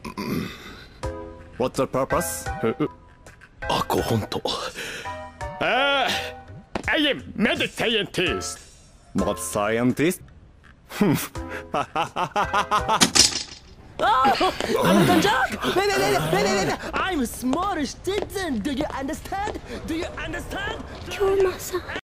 What's the purpose? あ、ご本当。 I am mad scientist. Not scientist? American joke? Wait. I'm a smart citizen. Do you understand? Do you understand? 京馬さん